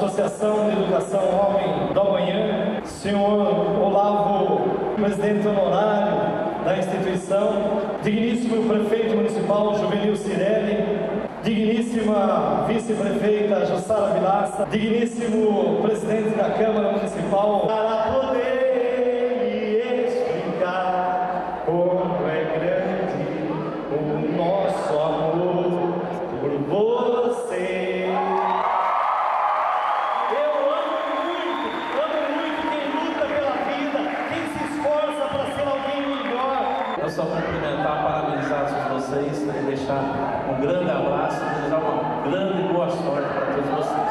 Associação de Educação Homem da Manhã, senhor Olavo, presidente honorário da instituição, digníssimo prefeito municipal Juvenil Cirelli, digníssima vice-prefeita Jussara Vilaça, digníssimo presidente da Câmara Municipal, para poder lhe explicar como é grande o nosso amor por você. Eu amo muito quem luta pela vida, quem se esforça para ser alguém melhor. Eu só cumprimentar, parabenizar todos vocês, deixar um grande abraço, desejar uma grande boa sorte para todos vocês.